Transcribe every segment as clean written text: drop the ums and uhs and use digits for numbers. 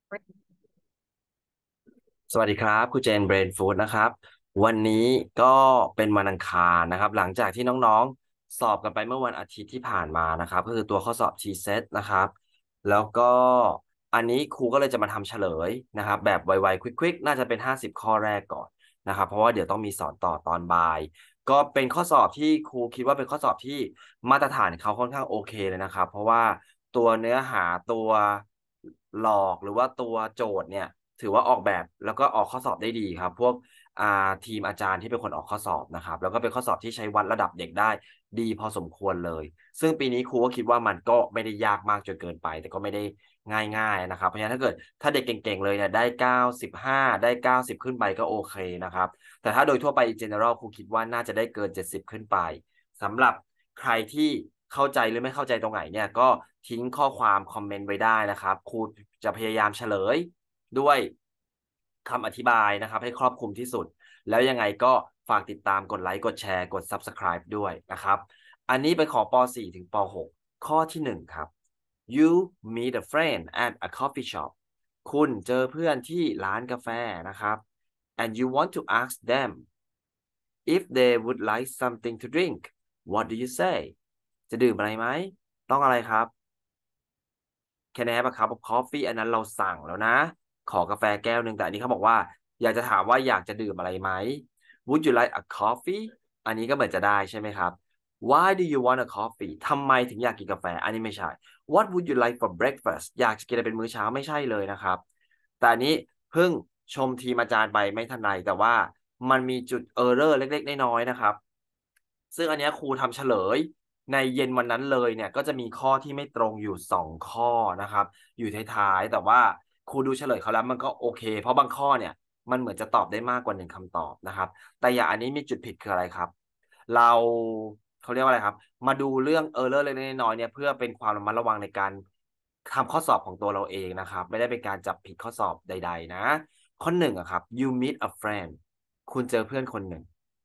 สวัสดีครับครูเจนเบรนฟูดนะครับวันนี้ก็เป็นวันอังคารนะครับหลังจากที่น้องๆสอบกันไปเมื่อวันอาทิตย์ที่ผ่านมานะครับก็คือตัวข้อสอบ T-set นะครับแล้วก็อันนี้ครูก็เลยจะมาทำเฉลยนะครับแบบไวๆควิกๆน่าจะเป็น50ข้อแรกก่อนนะครับเพราะว่าเดี๋ยวต้องมีสอนต่อตอนบ่ายก็เป็นข้อสอบที่ครูคิดว่าเป็นข้อสอบที่มาตรฐานเขาค่อนข้างโอเคเลยนะครับเพราะว่าตัวเนื้อหาตัวหลอกหรือว่าตัวโจทย์เนี่ย ถือว่าออกแบบแล้วก็ออกข้อสอบได้ดีครับพวกอ่าทีมอาจารย์ที่เป็นคนออกข้อสอบนะครับแล้วก็เป็นข้อสอบที่ใช้วัดระดับเด็กได้ดีพอสมควรเลยซึ่งปีนี้ครูก็คิดว่ามันก็ไม่ได้ยากมากจนเกินไปแต่ก็ไม่ได้ง่ายๆนะครับเพราะฉะนั้นถ้าเด็กเก่งๆเลยเนี่ยได้95ได้90ขึ้นไปก็โอเคนะครับแต่ถ้าโดยทั่วไป in general ครูคิดว่าน่าจะได้เกิน70ขึ้นไปสำหรับใครที่เข้าใจหรือไม่เข้าใจตรงไหนเนี่ยก็ทิ้งข้อความคอมเมนต์ไว้ได้นะครับครูจะพยายามเฉลย ด้วยคำอธิบายนะครับให้ครอบคลุมที่สุดแล้วยังไงก็ฝากติดตามกดไลค์กดแชร์กด Subscribe ด้วยนะครับอันนี้เป็นของป .4 ถึงป .6 ข้อที่1ครับ You meet a friend at a coffee shop คุณเจอเพื่อนที่ร้านกาแฟนะครับ and you want to ask them if they would like something to drink what do you say จะดื่มอะไรไหมต้องอะไรครับ Can I have a cup of coffee อันนั้นเราสั่งแล้วนะขอกาแฟแก้วหนึ่งแต่อันนี้เขาบอกว่าอยากจะถามว่าอยากจะดื่มอะไรไหม Would you like a coffee อันนี้ก็เหมือนจะได้ใช่ไหมครับ Why do you want a coffee ทำไมถึงอยากกินกาแฟอันนี้ไม่ใช่ What would you like for breakfast อยากจะกินอะไรเป็นมื้อเช้าไม่ใช่เลยนะครับแต่อันนี้เพิ่งชมทีมอาจารย์ไปไม่ทันไรแต่ว่ามันมีจุดเออร์เรอร์เล็กๆน้อยๆนะครับซึ่งอันเนี้ยครูทำเฉลย ในเย็นวันนั้นเลยเนี่ยก็จะมีข้อที่ไม่ตรงอยู่2ข้อนะครับอยู่ท้ายๆแต่ว่าครูดูเฉลยเขาแล้วมันก็โอเคเพราะบางข้อเนี่ยมันเหมือนจะตอบได้มากกว่า1คำตอบนะครับแต่อย่างอันนี้มีจุดผิดคืออะไรครับเราเขาเรียกว่าอะไรครับมาดูเรื่องเล็กๆน้อยๆเนี่ยเพื่อเป็นความระมัดระวังในการทำข้อสอบของตัวเราเองนะครับไม่ได้เป็นการจับผิดข้อสอบใดๆนะข้อหนึ่งอะครับ you meet a friend คุณเจอเพื่อนคนหนึ่ง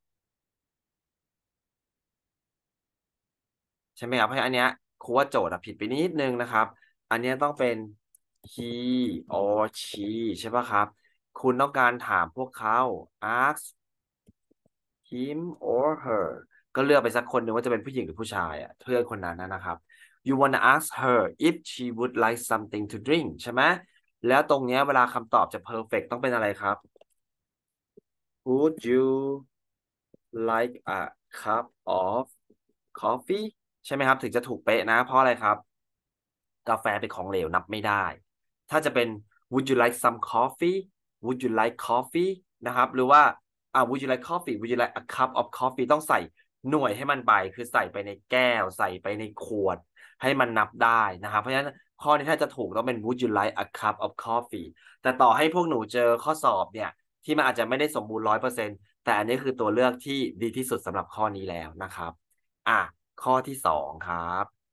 ใช่ไหมครับเพราะอันเนี้ยครูว่าโจทย์อะผิดไปนิดนึงนะครับอันเนี้ยต้องเป็น he or she ใช่ปะครับคุณต้องการถามพวกเขา ask him or her ก็เลือกไปสักคนหนึ่งว่าจะเป็นผู้หญิงหรือผู้ชายอ่ะเพื่อนคนนั้นนะครับ you wanna ask her if she would like something to drink ใช่ไหมแล้วตรงเนี้ยเวลาคำตอบจะ perfect ต้องเป็นอะไรครับ would you like a cup of coffee ใช่ไหมครับถึงจะถูกเป๊ะนะเพราะอะไรครับกาแฟเป็นของเหลวนับไม่ได้ถ้าจะเป็น would you like some coffee would you like coffee นะครับหรือว่าwould you like coffee would you like a cup of coffee ต้องใส่หน่วยให้มันไปคือใส่ไปในแก้วใส่ไปในขวดให้มันนับได้นะครับเพราะฉะนั้นข้อนี้ถ้าจะถูกต้องเป็น would you like a cup of coffee แต่ต่อให้พวกหนูเจอข้อสอบเนี่ยที่มันอาจจะไม่ได้สมบูรณ์100%แต่อันนี้คือตัวเลือกที่ดีที่สุดสำหรับข้อนี้แล้วนะครับข้อที่2ครับ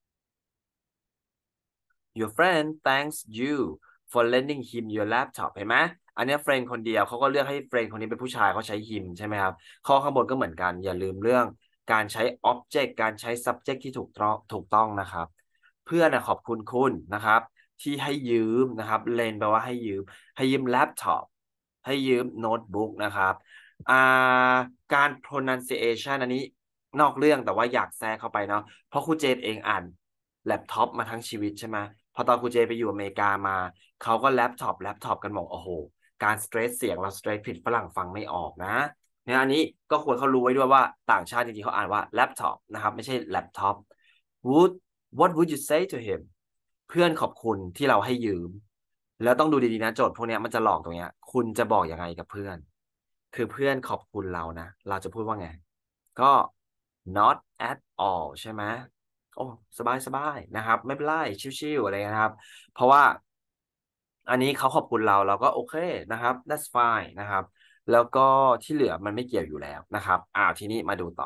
Your friend thanks you for lending him your laptop เห็นไหมอันนี้เฟรนด์คนเดียวเขาก็เลือกให้เฟรนด์คนนี้เป็นผู้ชายเขาใช้ him ใช่ไหมครับข้อข้างบนก็เหมือนกันอย่าลืมเรื่องการใช้ object การใช้ subject ที่ถูกต้องนะครับเพื่อนนะขอบคุณคุณนะครับที่ให้ยืมนะครับเลนแปลว่าให้ยืมแล็ปท็อปให้ยืมโน้ตบุ๊กนะครับอ่าการ pronunciation อันนี้นอกเรื่องแต่ว่าอยากแทรกเข้าไปเนาะเพราะครูเจนเองอ่านแล็ปท็อปมาทั้งชีวิตใช่ไหม พอตอนครูเจไปอยู่อเมริกามาเขาก็แล็ปท็อปกันบอกโอ้โหการสเตรสเสียงเราสเตรสผิดฝรั่งฟังไม่ออกนะเนี่ยอันนี้ก็ควรเขารู้ไว้ด้วยว่าต่างชาติจริงๆเขาอ่านว่าแล็ปท็อปนะครับไม่ใช่แล็ปท็อป would what would you say to him เพื่อนขอบคุณที่เราให้ยืมแล้วต้องดูดีๆนะโจทย์พวกเนี้ยมันจะหลอกตรงเนี้ยคุณจะบอกยังไงกับเพื่อนคือเพื่อนขอบคุณเรานะเราจะพูดว่าไงก็ not at all ใช่ไหม โอ้สบายนะครับไม่เป็นไรชิวๆอะไรนะครับเพราะว่าอันนี้เขาขอบคุณเราก็โอเคนะครับ that's fine นะครับแล้วก็ที่เหลือมันไม่เกี่ยวอยู่แล้วนะครับทีนี้มาดูต่อ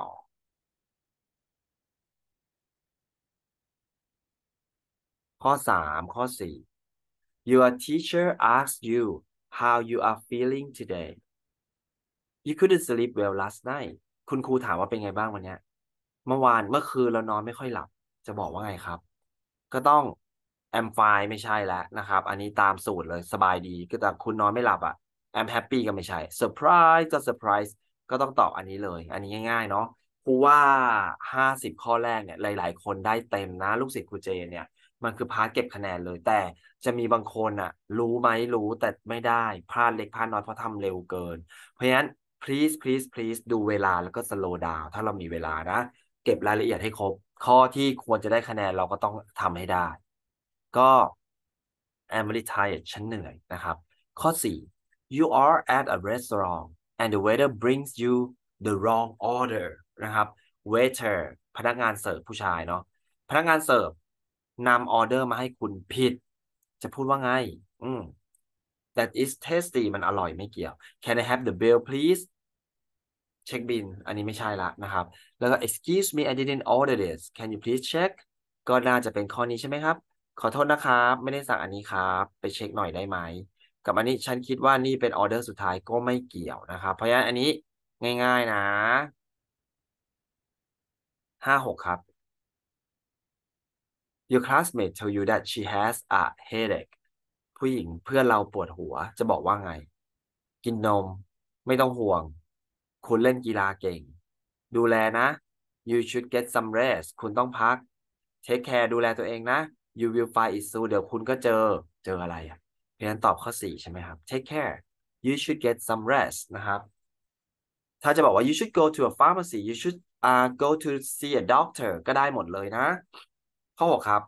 ข้อ 3 ข้อ 4 Your teacher asks you how you are feeling today You couldn't sleep well last night คุณครูถามว่าเป็นไงบ้างวันเนี้ยเมื่อคืนเรานอนไม่ค่อยหลับจะบอกว่าไงครับก็ต้อง am fine ไม่ใช่แล้วนะครับอันนี้ตามสูตรเลยสบายดีก็แต่คุณนอนไม่หลับอ่ะ am happy ก็ไม่ใช่ surprise ก็ surprise ก็ต้องตอบอันนี้เลยอันนี้ง่ายๆเนาะครูว่า50ข้อแรกเนี่ยหลายๆคนได้เต็มนะลูกศิษย์ครูเจนเนี่ยมันคือพาร์ทเก็บคะแนนเลยแต่จะมีบางคนอ่ะรู้ไหมรู้แต่ไม่ได้พลาดเล็กพลาดน้อยเพราะทำเร็วเกินเพราะฉะนั้น please ดูเวลาแล้วก็ slow down ถ้าเรามีเวลานะเก็บรายละเอียดให้ครบข้อที่ควรจะได้คะแนนเราก็ต้องทำให้ได้ก็ I'm very tired ฉันเหนื่อยนะครับข้อ4 you are at a restaurant and the waiter brings you the wrong order นะครับ waiter พนักงานเสิร์ฟผู้ชายเนาะพนักงานเสิร์ฟนำออเดอร์มาให้คุณผิดจะพูดว่าไงอืม that is tasty มันอร่อยไม่เกี่ยว can I have the bill please เช็คบิลอันนี้ไม่ใช่ละนะครับแล้วก็ excuse me I didn't order this can you please check ก็น่าจะเป็นข้อนี้ใช่ไหมครับขอโทษนะครับไม่ได้สั่งอันนี้ครับไปเช็คหน่อยได้ไหมกับอันนี้ฉันคิดว่านี่เป็นออเดอร์สุดท้ายก็ไม่เกี่ยวนะครับเพราะฉะนั้นอันนี้ง่ายๆนะ56ครับ Your classmate tell you that she has a headache ผู้หญิงเพื่อนเราปวดหัวจะบอกว่าไงกินนมไม่ต้องห่วงคุณเล่นกีฬาเก่งดูแลนะ you should get some rest คุณต้องพัก take care ดูแลตัวเองนะ you will find it soon เดี๋ยวคุณก็เจออะไรอ่ะเพราะฉะนั้นตอบข้อ4ใช่ไหมครับ take care you should get some rest นะครับถ้าจะบอกว่า you should go to a pharmacy you should go to see a doctor ก็ได้หมดเลยนะข้อ6ครับ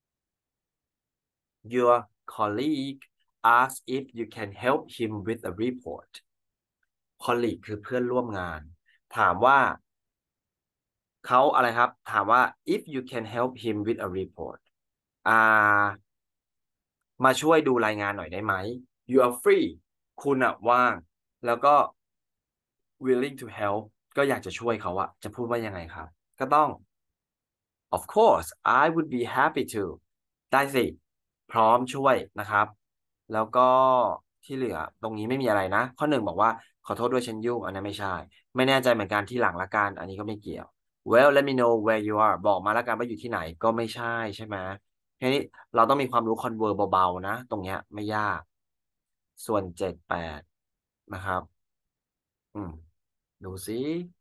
Your colleague asks if you can help him with a report colleague คือเพื่อนร่วมงานถามว่าเขาอะไรครับถามว่า if you can help him with a report อ่ามาช่วยดูรายงานหน่อยได้ไหม you are free คุณอะว่างแล้วก็ willing to help ก็อยากจะช่วยเขาอะจะพูดว่ายังไงครับก็ต้อง Of course I would be happy to ได้สิพร้อมช่วยนะครับแล้วก็ที่เหลือตรงนี้ไม่มีอะไรนะข้อหนึ่งบอกว่าขอโทษด้วยฉันยุ่งอันนั้นไม่ใช่ไม่แน่ใจเหมือนกันที่หลังละกันอันนี้ก็ไม่เกี่ยว Well let me know where you are บอกมาแล้วกันว่าอยู่ที่ไหนก็ไม่ใช่ใช่ไหมทีนี้เราต้องมีความรู้คอนเวอร์เบาๆนะตรงเนี้ยไม่ยากส่วน7 8นะครับอืมดูสิ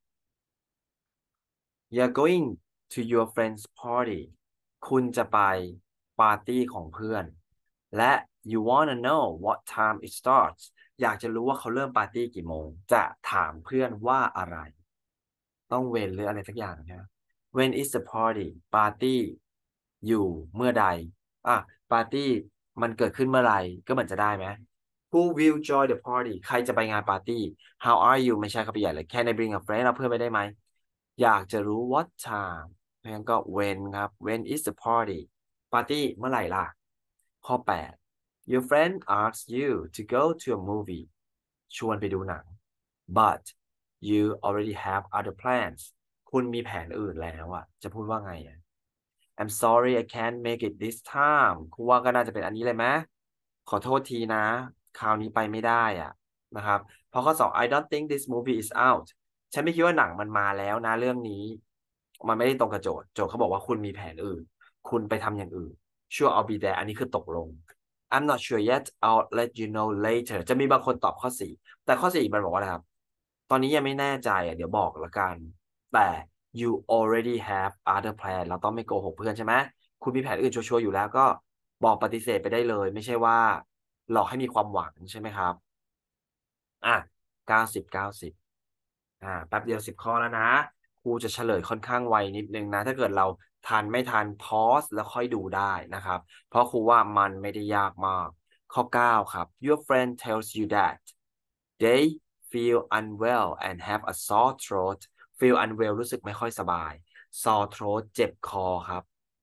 You're going to your friend's party คุณจะไปปาร์ตี้ของเพื่อนและ you wanna know what time it starts อยากจะรู้ว่าเขาเริ่มปาร์ตี้กี่โมงจะถามเพื่อนว่าอะไรต้องเว้นหรืออะไรสักอย่างใช่ไหม When is the party ปาร์ตี้อยู่เมื่อใดอ่ะปาร์ตี้มันเกิดขึ้นเมื่อไหร่ก็เหมือนจะได้ไหม Who will join the party ใครจะไปงานปาร์ตี้ How are you ไม่ใช่ครับไปใหญ่เลย Can I bring a friend เอาเพื่อนไปได้ไหมอยากจะรู้ what time งั้นก็ when ครับ when is the party ปาร์ตี้เมื่อไหร่ล่ะข้อ8 Your friend asks you to go to a movie ชวนไปดูหนัง but you already have other plans คุณมีแผนอื่นแล้วอะจะพูดว่าไงอะ I'm sorry I can't make it this time คุณว่าก็น่าจะเป็นอันนี้เลยไหมขอโทษทีนะคราวนี้ไปไม่ได้อ่ะนะครับเพราะข้อ2 I don't think this movie is out ฉันไม่คิดว่าหนังมันมาแล้วนะเรื่องนี้มันไม่ได้ตรงกับโจทย์เขาบอกว่าคุณมีแผนอื่นคุณไปทำอย่างอื่น Sure I'll be there อันนี้คือตกลง I'm not sure yet I'll let you know later จะมีบางคนตอบข้อ4แต่ข้อ4มันบอกว่าอะไรครับตอนนี้ยังไม่แน่ใจอ่ะเดี๋ยวบอกละกันแต่ you already have other plan เราต้องไม่โกหกเพื่อนใช่ไหมคุณมีแผนอื่นชัวร์ๆอยู่แล้วก็บอกปฏิเสธไปได้เลยไม่ใช่ว่าหลอกให้มีความหวังใช่ไหมครับอ่ะ90แป๊บเดียว10 ข้อแล้วนะครูจะเฉลยค่อนข้างไวนิดนึงนะถ้าเกิดเราทันไม่ทันพอสแล้วค่อยดูได้นะครับเพราะครูว่ามันไม่ได้ยากมากข้อ9ครับ Your friend tells you that they feel unwell and have a sore throat feel unwell รู้สึกไม่ค่อยสบาย sore throat เจ็บคอครับ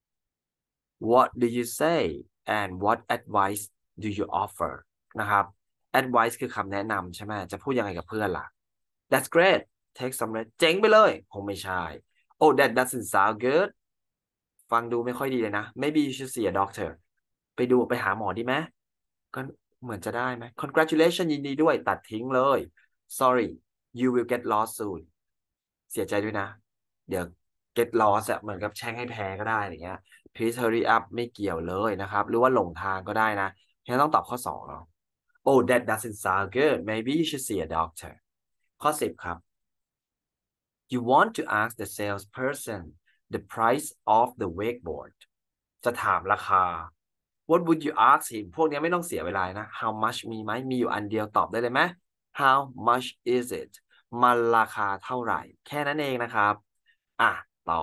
What do you say and what advice do you offer นะครับ advice คือคำแนะนำใช่ไหมจะพูดยังไงกับเพื่อนล่ะ That's great take some rest เจ๋งไปเลยคงไม่ใช่ Oh that doesn't sound good ฟังดูไม่ค่อยดีเลยนะ Maybe you should see a doctor ไปหาหมอดีไหมก็เหมือนจะได้ไหม Congratulations ยินดีด้วยตัดทิ้งเลย Sorry you will get lost soon เสียใจด้วยนะเดี๋ยว get lost อะเหมือนกับแช่งให้แพ้ก็ได้อะไรเงี้ย please hurry up ไม่เกี่ยวเลยนะครับหรือว่าหลงทางก็ได้นะฉะนั้นต้องตอบข้อ2เนาะ oh that doesn't sound good maybe you should see a doctor ข้อ10ครับ you want to ask the salesperson the price of the wakeboard จะถามราคา what would you ask him พวกนี้ไม่ต้องเสียเวลานะ how much มีไหมมีอยู่อันเดียวตอบได้เลยไหม how much is it มันราคาเท่าไหร่แค่นั้นเองนะครับอ่ะต่อ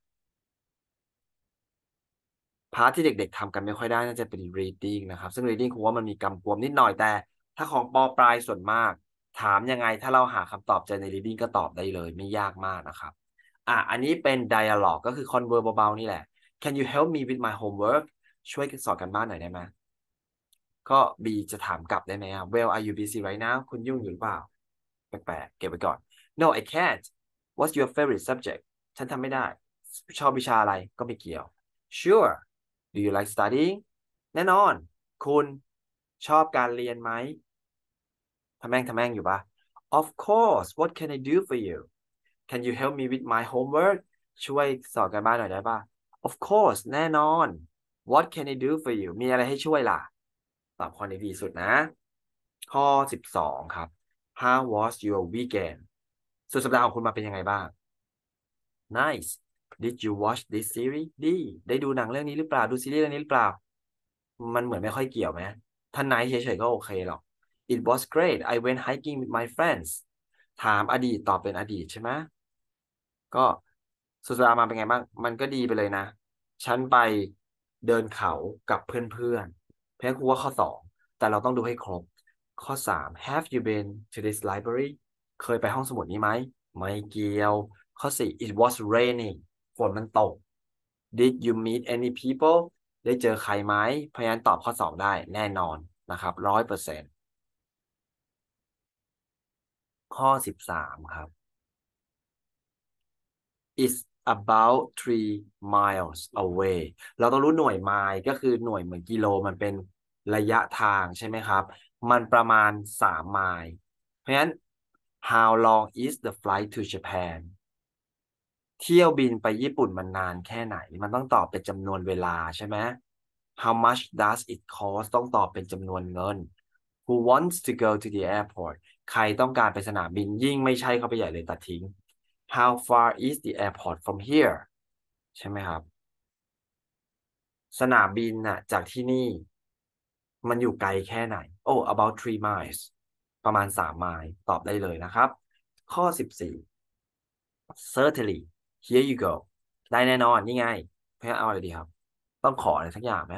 พาร์ทที่เด็กๆทำกันไม่ค่อยได้น่าจะเป็น reading นะครับซึ่ง reading ครูว่ามันมีกำกวมนิดหน่อยแต่ถ้าของปปลายส่วนมากถามยังไงถ้าเราหาคำตอบเจอใน reading ก็ตอบได้เลยไม่ยากมากนะครับอันนี้เป็น dialogue ก็คือ converse เบาๆนี่แหละ Can you help me with my homework ช่วยสอนกันบ้านหน่อยได้ไหมก็ B จะถามกลับได้ไหมWell are you busy right now คุณยุ่งอยู่หรือเปล่าแปลกๆเก็บไว้ก่อน No I can't What's your favorite subject ฉันทำไม่ได้ชอบวิชาอะไรก็ไม่เกี่ยว Sure Do you like studying แน่นอนคุณชอบการเรียนไหมทำแม่งอยู่ปะ Of course What can I do for you Can you help me with my homework ช่วยสอนการบ้านหน่อยได้ปะ Of course แน่นอน What can I do for you มีอะไรให้ช่วยล่ะตอบข้อนี้ดีสุดนะข้อ12ครับ How was your weekend สุดสัปดาห์ของคุณมาเป็นยังไงบ้าง Nice Did you watch this series ดีได้ดูหนังเรื่องนี้หรือเปล่าดูซีรีส์เรื่องนี้หรือเปล่ามันเหมือนไม่ค่อยเกี่ยวไหมถ้าไนท์เฉยๆก็โอเคหรอก It was great I went hiking with my friends ถามอดีตตอบเป็นอดีตใช่ไหมก็สุดสัปดาห์มาเป็นไงบ้างมันก็ดีไปเลยนะฉันไปเดินเขากับเพื่อนๆเพราะฉะนั้นครูว่าข้อ2แต่เราต้องดูให้ครบข้อ3 Have you been to this library เคยไปห้องสมุดนี้ไหมไม่เกี่ยวข้อ4 It was raining ฝนมันตก Did you meet any people ได้เจอใครไหมเพราะฉะนั้นตอบข้อ2ได้แน่นอนนะครับ100%ข้อ13ครับ is about 3 miles away เราต้องรู้หน่วยไมล์ก็คือหน่วยเหมือนกิโลมันเป็นระยะทางใช่ไหมครับมันประมาณ3 ไมล์เพราะฉะนั้น how long is the flight to Japan เที่ยวบินไปญี่ปุ่นมันนานแค่ไหนมันต้องตอบเป็นจำนวนเวลาใช่ไหม how much does it cost ต้องตอบเป็นจำนวนเงิน who wants to go to the airport ใครต้องการไปสนามบินยิ่งไม่ใช่เข้าไปใหญ่เลยตัดทิ้ง how far is the airport from here ใช่ไหมครับสนามบินน่ะจากที่นี่มันอยู่ไกลแค่ไหน oh about 3 miles ประมาณ3 ไมล์ตอบได้เลยนะครับข้อ14 certainly here you go ได้แน่นอนนี่ไงเพื่อเอาอะไรดีครับต้องขออะไรสักอย่างไหม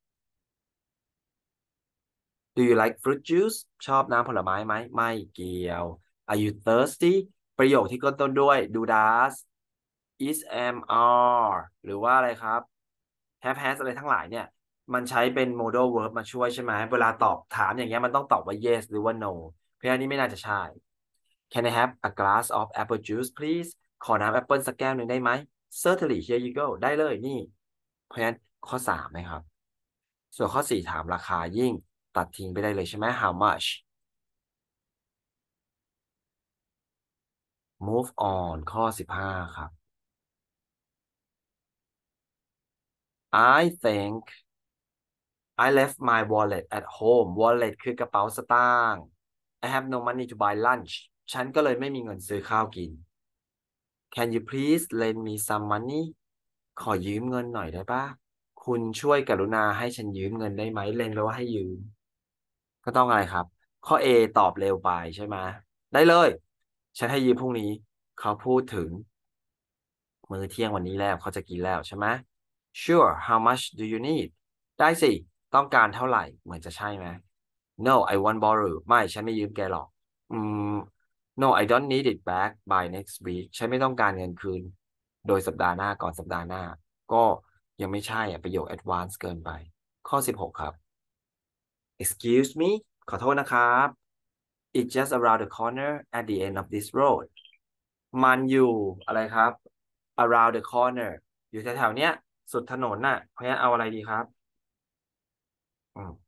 Do you like fruit juice ชอบน้ำผลไม้ไหมไม่เกี่ยว Are you thirsty ประโยคที่ต้นด้วย do does is am are หรือว่าอะไรครับ have has อะไรทั้งหลายเนี่ยมันใช้เป็น modal verb มาช่วยใช่ไหมเวลาตอบถามอย่างเงี้ยมันต้องตอบว่า yes หรือว่า no เพราะฉะนั้นนี่ไม่น่าจะใช่ Can I have a glass of apple juice please ขอน้ำแอปเปิลสักแก้วหนึ่งได้ไหม Certainly here you go ได้เลยนี่เพราะฉะนั้นข้อ3นะครับส่วนข้อ4ถามราคายิ่งตัดทิ้งไปได้เลยใช่ไหม How much move on ข้อ15ครับ I think I left my wallet at home wallet คือกระเป๋าสตางค์ I have no money to buy lunch ฉันก็เลยไม่มีเงินซื้อข้าวกิน Can you please lend me some money ขอยืมเงินหน่อยได้ปะคุณช่วยกรุณาให้ฉันยืมเงินได้ไหมเล่นแปลว่าให้ยืมก็ต้องอะไรครับข้อ A ตอบเร็วไปใช่ไหมได้เลยฉันให้ยืมพรุ่งนี้เขาพูดถึงมื้อเที่ยงวันนี้แล้วเขาจะกินแล้วใช่ไหม Sure how much do you need ได้สิต้องการเท่าไหร่เหมือนจะใช่ไหม No I want borrow ไม่ฉันไม่ยืมแกหรอกอืม No I don't need it back by next week ฉันไม่ต้องการเงินคืนโดยสัปดาห์หน้าก่อนสัปดาห์หน้าก็ยังไม่ใช่ประโยค advance เกินไปข้อ16ครับ Excuse me ขอโทษนะครับ It's just around the corner at the end of this road มันอยู่อะไรครับ around the corner อยู่แถวๆเนี้ยสุดถนนน่ะเพราะงั้นเอาอะไรดีครับอืม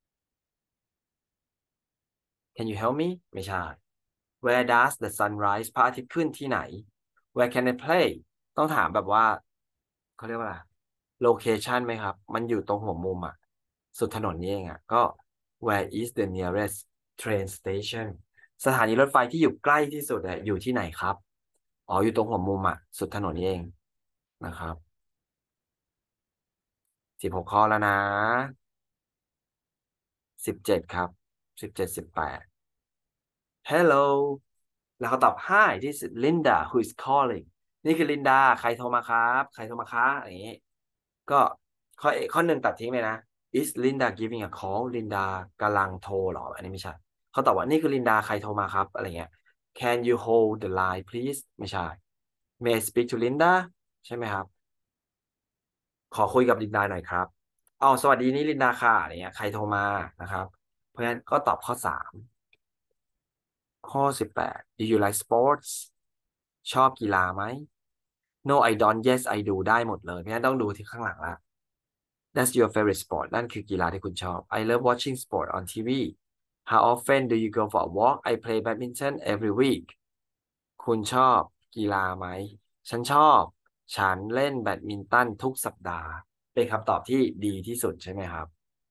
Can you help me ไม่ใช่ Where does the sun rise พระอาทิตย์ขึ้นที่ไหน Where can I play ต้องถามแบบว่าเขาเรียกว่าอะไรโลเคชันไหมครับมันอยู่ตรงหัวมุมอ่ะสุดถนนนี่เองอ่ะก็ where is the nearest train station สถานีรถไฟที่อยู่ใกล้ที่สุดอะอยู่ที่ไหนครับอ๋ออยู่ตรงหัวมุมอ่ะสุดถนนนี่เองนะครับ16 ข้อแล้วนะ17ครับ17 18 Hello แล้วเขาตอบ Hi this is Linda who is calling นี่คือลินดาใครโทรมาครับใครโทรมาคะอย่างนี้ก็ข้อ 1ตัดทิ้งไปนะ Is Linda giving a call ลินดากำลังโทรเหรออันนี้ไม่ใช่เขาตอบว่านี่คือลินดาใครโทรมาครับอะไรเงี้ย Can you hold the line please ไม่ใช่ May I speak to Linda ใช่ไหมครับขอคุยกับลินดาหน่อยครับอ๋อสวัสดีนี่ลินดาค่ะอะไรเงี้ยใครโทรมานะครับเพราะฉะนั้นก็ตอบข้อ 3ข้อ 18 Do you like sports ชอบกีฬาไหม No I don't Yes I do ได้หมดเลยเพราะฉะนั้นต้องดูที่ข้างหลังละ That's your favorite sport นั่นคือกีฬาที่คุณชอบ I love watching sport on TV How often do you go for a walk I play badminton every week คุณชอบกีฬาไหมฉันชอบฉันเล่นแบดมินตันทุกสัปดาห์เป็นคำตอบที่ดีที่สุดใช่ไหมครับ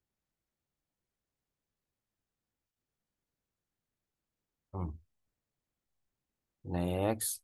อืม next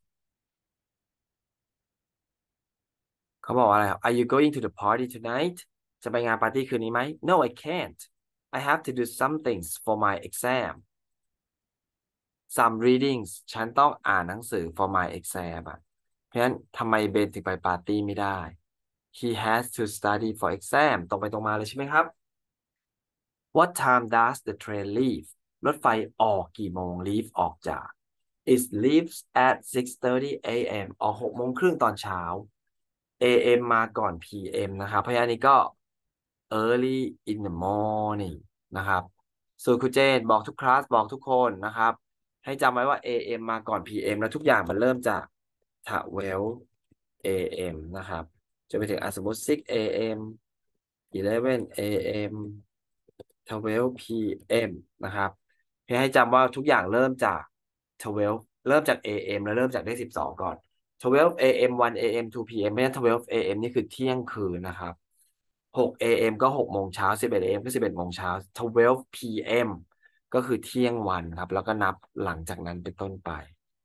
เขาบอกว่าอะไรครับ Are you going to the party tonight จะไปงานปาร์ตี้คืนนี้ไหม No I can't I have to do some things for my exam some readings ฉันต้องอ่านหนังสือ for my exam อ่ะเพราะฉะนั้นทำไมเบนถึงไปปาร์ตี้ไม่ได้ He has to study for exam ตรงไปตรงมาเลยใช่ไหมครับ What time does the train leave รถไฟออกกี่โมง leave ออกจาก It leaves at 6:30 a.m. ออก6 โมงครึ่งตอนเช้า AM มาก่อน PM นะครับเพราะฉะนั้นอันนี้ก็ early in the morning นะครับส่วนครูเจนบอกทุกคลาสบอกทุกคนนะครับให้จำไว้ว่า AM มาก่อน PM แล้วทุกอย่างมันเริ่มจาก12 AM นะครับจนไปถึงสมมติ 6 AM 11 AM 12 PM นะครับเพื่อให้จำว่าทุกอย่างเริ่มจาก12เริ่มจาก AM แล้วเริ่มจากเลข12ก่อน12 AM 1 AM 2 PM ไม่ใช่12 AM นี่คือเที่ยงคืนนะครับ6 AM ก็6 โมงเช้า11 AM ก็11 โมงเช้า12 PM ก็คือเที่ยงวันครับแล้วก็นับหลังจากนั้นเป็นต้นไป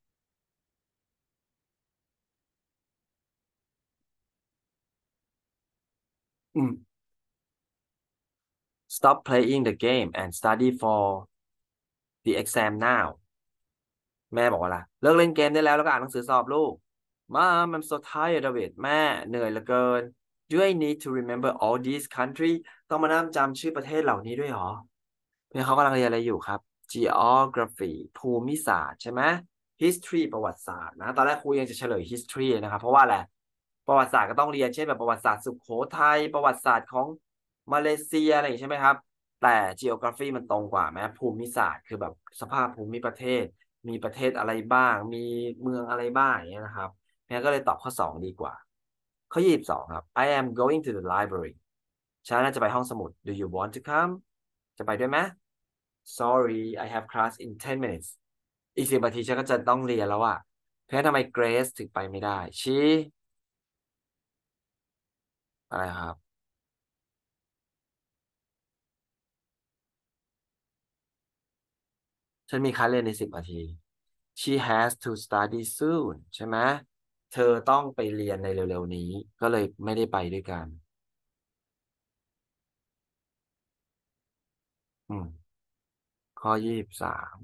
อืม Stop playing the game and study for the exam now แม่บอกว่าล่ะเลิกเล่นเกมได้แล้วก็อ่านหนังสือสอบลูก Mom I'm so tired of it แม่เหนื่อยเหลือเกิน Do I need to remember all these country ต้องมานั่งจำชื่อประเทศเหล่านี้ด้วยเหรอเพื่อนเขากำลังเรียนอะไรอยู่ครับ Geography ภูมิศาสตร์ใช่ไหม History ประวัติศาสตร์นะตอนแรกครูยังจะเฉลย History นะครับเพราะว่าอะไรประวัติศาสตร์ก็ต้องเรียนเช่นแบบประวัติศาสตร์สุโขทัยประวัติศาสตร์ของมาเลเซียอะไรอย่างนี้ใช่ไหมครับแต่ Geography มันตรงกว่าไหมภูมิศาสตร์คือแบบสภาพภูมิประเทศ มีประเทศอะไรบ้าง มีเมืองอะไรบ้างอย่างเงี้ยนะครับงั้นก็เลยตอบข้อ 2ดีกว่าข้อ22ครับ I am going to the library ฉันน่าจะไปห้องสมุด Do you want to come จะไปด้วยไหม Sorry I have class in 10 minutes อีก10 นาทีฉันก็จะต้องเรียนแล้วอะเพราะฉะนั้นทำไมเกรซถึงไปไม่ได้ชี้อะไรครับฉันมีคัดเรียนใน10 นาที She has to study soon ใช่ไหมเธอต้องไปเรียนในเร็วๆนี้ก็เลยไม่ได้ไปด้วยกันอืม ข้อ23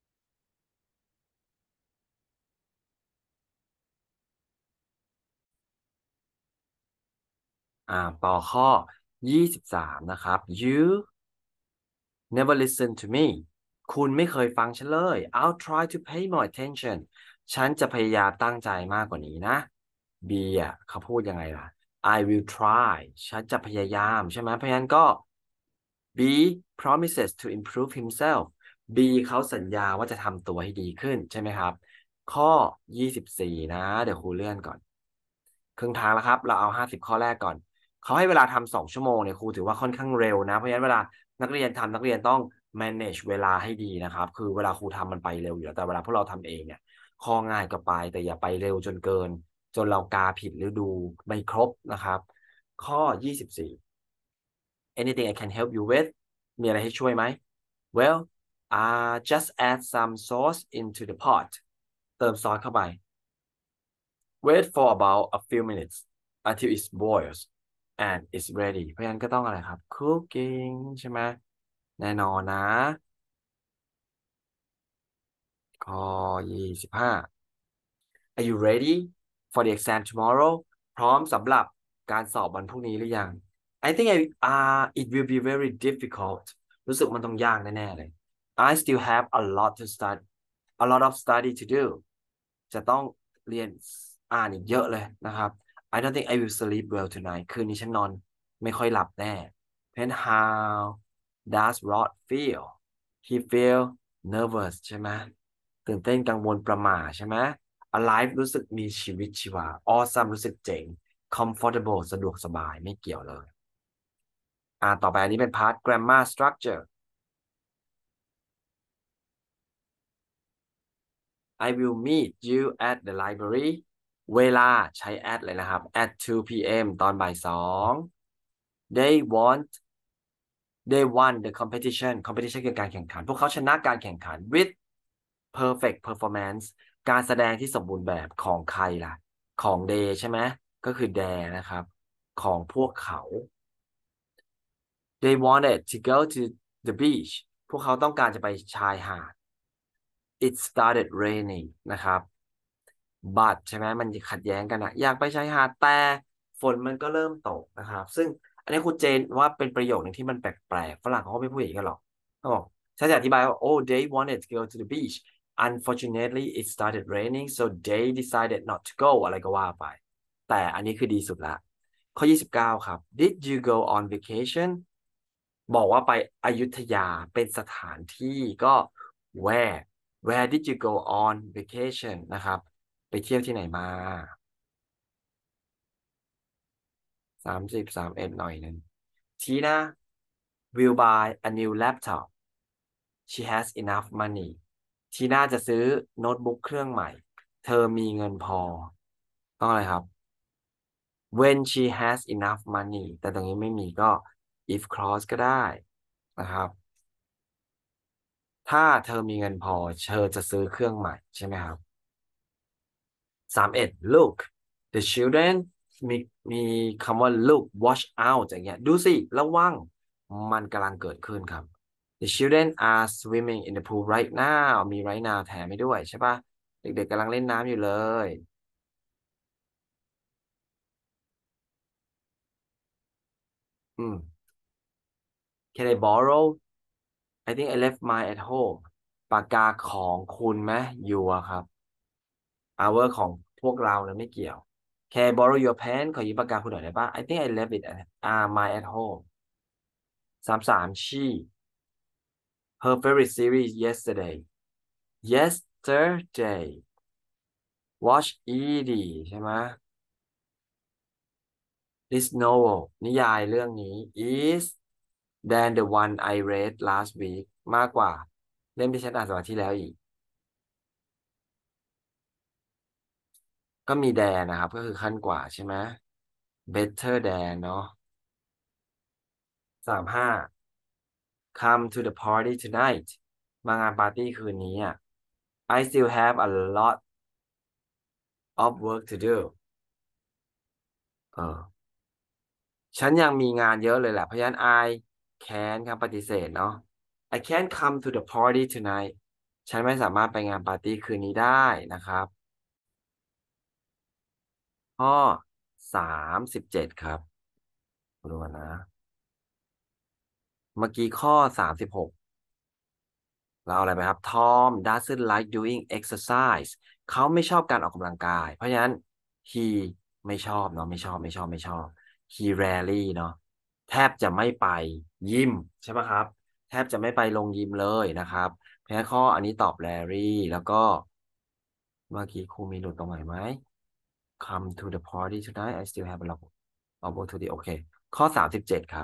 ต่อข้อ23นะครับ You never listen to me คุณไม่เคยฟังฉันเลย I'll try to pay more attention ฉันจะพยายามตั้งใจมากกว่านี้นะ B เขาพูดยังไงล่ะ I will try ฉันจะพยายามใช่ไหมเพราะฉะนั้นก็ B promises to improve himself B เขาสัญญาว่าจะทำตัวให้ดีขึ้นใช่ไหมครับข้อ24นะเดี๋ยวครูเลื่อนก่อน ครึ่งทางแล้วครับเราเอา50 ข้อแรกก่อนเขาให้เวลาทำ2 ชั่วโมงเนี่ยครูถือว่าค่อนข้างเร็วนะเพราะฉะนั้นเวลานักเรียนทำนักเรียนต้อง manage เวลาให้ดีนะครับคือเวลาครูทำมันไปเร็วอยู่แล้วแต่เวลาพวกเราทำเองเนี่ยข้อง่ายก็ไปแต่อย่าไปเร็วจนเกินจนเรากาผิดหรือดูไม่ครบนะครับข้อ24 anything I can help you with มีอะไรให้ช่วยไหม well just add some sauce into the pot เติมซอสเข้าไป wait for about a few minutes until it boils and it's ready เพราะฉะนั้นก็ต้องอะไรครับ cooking ใช่ไหมแน่นอนนะข้อ25 Are you ready for the exam tomorrow พร้อมสำหรับการสอบวันพรุ่งนี้หรือยัง I think it will be very difficult รู้สึกมันต้องยากแน่ๆเลย I still have a lot of study to do จะต้องเรียนอ่านอีกเยอะเลยนะครับ I don't think I will sleep well tonight คืนนี้ฉันนอนไม่ค่อยหลับแน่ Then how does Rod feel he feel nervous ใช่ไหมตื่นเต้นกังวลประหม่าใช่ไหม alive รู้สึกมีชีวิตชีวา awesome รู้สึกเจ๋ง comfortable สะดวกสบายไม่เกี่ยวเลยต่อไปอันนี้เป็น part grammar structure I will meet you at the library เวลาใช้ at เลยนะครับ at 2 p.m. ตอนบ่าย2 they want they won the competition คือการแข่งขันพวกเขาชนะการแข่งขัน with perfect performance การแสดงที่สมบูรณ์แบบของใครล่ะของ they ใช่ไหมก็คือ their นะครับของพวกเขา they wanted to go to the beach พวกเขาต้องการจะไปชายหาด it started raining นะครับ but ใช่ไหมมันขัดแย้งกันนะอยากไปชายหาดแต่ฝนมันก็เริ่มตกนะครับซึ่งอันนี้คุณเจนว่าเป็นประโยคหนึ่งที่มันแปลกๆฝรั่งเขาไม่พูดอย่างนี้กันหรอกเขาบอกฉันจะอธิบายว่า oh they wanted to go to the beach unfortunately it started raining so they decided not to go อะไรก็ว่าไปแต่อันนี้คือดีสุดละข้อ29ครับ did you go on vacation บอกว่าไปอยุธยาเป็นสถานที่ก็ where did you go on vacation นะครับไปเที่ยวที่ไหนมา31หน่อยหนึ่งทีนะ will buy a new laptop she has enough money ทีน่าจะซื้อโน้ตบุ๊กเครื่องใหม่เธอมีเงินพอต้องอะไรครับ when she has enough money แต่ตรงนี้ไม่มีก็ if clause ก็ได้นะครับถ้าเธอมีเงินพอเธอจะซื้อเครื่องใหม่ใช่ไหมครับ 31 look the children มีมีคำว่า look watch out อย่างเงี้ยดูสิระวังมันกำลังเกิดขึ้นครับ the children are swimming in the pool right now มี right now แถมให้ด้วยใช่ปะเด็กๆกำลังเล่นน้ำอยู่เลยอืม can I borrow I think I left mine at home ปากกาของคุณไหม your ครับ our ของพวกเรานะไม่เกี่ยว Can I borrow your pen ขอยืมปากกาคุณหน่อยได้ปะ I think I left it at mine at home 33 she her favorite series yesterday watch ED ใช่ไหม this novel นิยายเรื่องนี้ is than the one I read last week มากกว่าเล่มที่ฉันอ่านสัปดาห์ที่แล้วอีกก็มี than นะครับก็คือขั้นกว่าใช่ไหม better than เนาะ35 come to the party tonight มางานปาร์ตี้คืนนี้อ่ะ I still have a lot of work to do เออ ฉันยังมีงานเยอะเลยแหละเพราะฉะนั้น I can คำปฏิเสธเนาะ I can't come to the party tonight ฉันไม่สามารถไปงานปาร์ตี้คืนนี้ได้นะครับข้อ37ครับดูนะเมื่อกี้ข้อ36เราเอาอะไรไปครับ Tom doesn't like doing exercise เขาไม่ชอบการออกกำลังกายเพราะฉะนั้น he ไม่ชอบเนาะไม่ชอบ he rarely เนาะแทบจะไม่ไปยิมใช่ไหมครับแทบจะไม่ไปลงยิมเลยนะครับเพราะฉะนั้นข้ออันนี้ตอบ rarely แล้วก็เมื่อกี้ครูมีหลุดตรงไหนไหม come to the party tonight I still have a lot of work to do โอเคข้อ37ครับ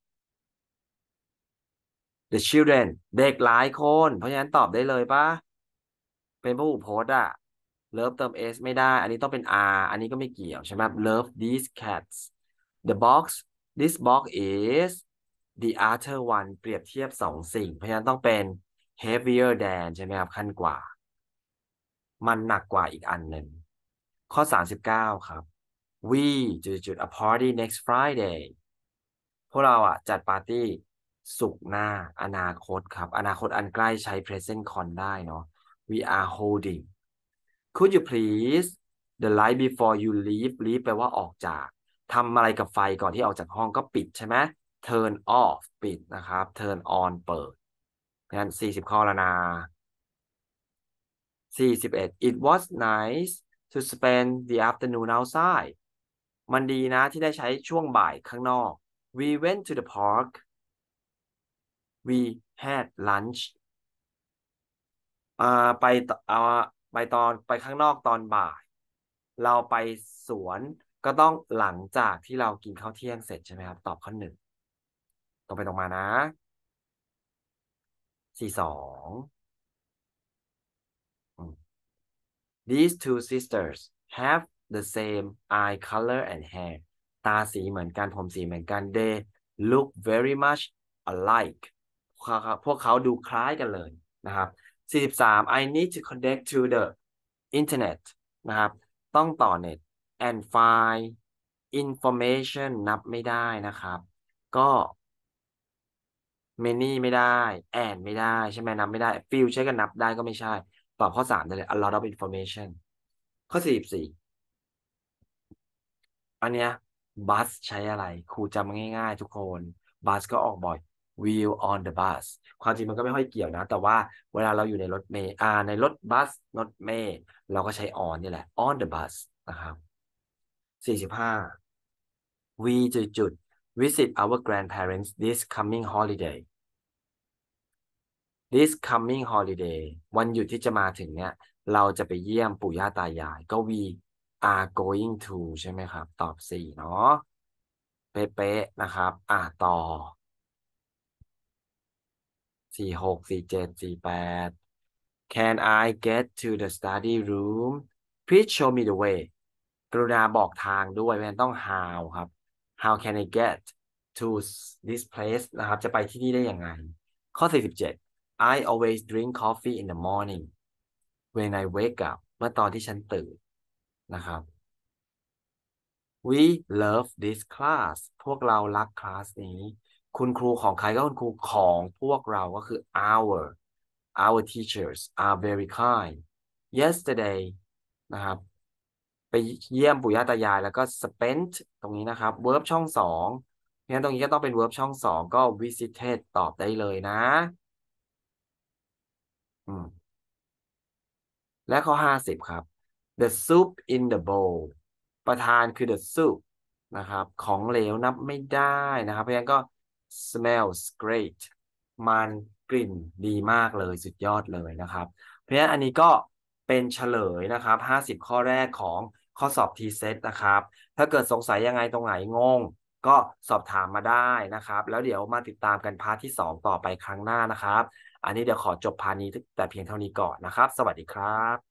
the children เด็กหลายคนเพราะฉะนั้นตอบได้เลยปะเป็นพหูพจน์อะ love เติม s ไม่ได้อันนี้ต้องเป็น r อันนี้ก็ไม่เกี่ยวใช่ไหม love these cats the box this box is the other one เปรียบเทียบสองสิ่งเพราะฉะนั้นต้องเป็น heavier than ใช่ไหมครับขั้นกว่ามันหนักกว่าอีกอันหนึ่งข้อ39ครับ we จุดๆ a party next Friday พวกเราจัดปาร์ตี้ศุกร์หน้าอนาคตครับอนาคตอันใกล้ใช้ present con ได้เนาะ we are holding could you please the light before you leave แปลว่าออกจากทำอะไรกับไฟก่อนที่ออกจากห้องก็ปิดใช่ไหม turn off ปิดนะครับ turn on เปิดงั้น40ข้อแล้วนะ41 it was nice to spend the afternoon outside มันดีนะที่ได้ใช้ช่วงบ่ายข้างนอก we went to the park we had lunch ไปตไปตอนไปข้างนอกตอนบ่ายเราไปสวนก็ต้องหลังจากที่เรากินข้าวเที่ยงเสร็จใช่ไหมครับตอบข้อหนึ่งตรงไปตรงมานะ42 These two sisters have the same eye color and hair ตาสีเหมือนกันผมสีเหมือนกัน They look very much alike พวกเขาดูคล้ายกันเลยนะครับ43 I need to connect to the internet นะครับต้องต่อเน็ต and find information นับไม่ได้นะครับก็ many ไม่ได้ and ไม่ได้ใช่ไหมนับไม่ได้ few ใช้กันนับได้ก็ไม่ใช่ตอบข้อ3ได้เลย a lot of information ข้อ44อันเนี้ยบัสใช้อะไรครูจำง่ายๆทุกคนบัสก็ออกบ่อย wheel on the bus ความจริงมันก็ไม่ค่อยเกี่ยวนะแต่ว่าเวลาเราอยู่ในรถเมล์ในรถบัสรถเมล์เราก็ใช้ on นี่แหละ on the bus นะครับ45 we จุด visit our grandparents this coming holiday this coming holiday วันหยุดที่จะมาถึงเนี่ยเราจะไปเยี่ยมปู่ย่าตายายก็ we are going to ใช่ไหมครับตอบ4เนาะเป๊ะๆนะครับต่อ46 47 48 Can I get to the study room please show me the way กรุณาบอกทางด้วยเพราะฉะนั้นต้อง how ครับ how can I get to this place นะครับจะไปที่นี่ได้ยังไงข้อ47 I always drink coffee in the morning when I wake up เมื่อตอนที่ฉันตื่นนะครับ We love this class พวกเรารักคลาสนี้คุณครูของใครก็คุณครูของพวกเราก็คือ our teachers are very kind yesterday นะครับไปเยี่ยมปู่ย่าตายายแล้วก็ spent ตรงนี้นะครับ verb ช่องสองงั้นตรงนี้ก็ต้องเป็น verb ช่องสองก็ visited ตอบได้เลยนะอืม และข้อ50ครับ the soup in the bowl ประธานคือ the soup นะครับของเหลวนับไม่ได้นะครับเพราะฉะนั้นก็ smells great มันกลิ่นดีมากเลยสุดยอดเลยนะครับเพราะฉะนั้นอันนี้ก็เป็นเฉลยนะครับ50ข้อแรกของข้อสอบ T-set นะครับถ้าเกิดสงสัยยังไงตรงไหนงงก็สอบถามมาได้นะครับแล้วเดี๋ยวมาติดตามกันพาร์ทที่2ต่อไปครั้งหน้านะครับอันนี้เดี๋ยวขอจบพาร์ทนี้แต่เพียงเท่านี้ก่อนนะครับสวัสดีครับ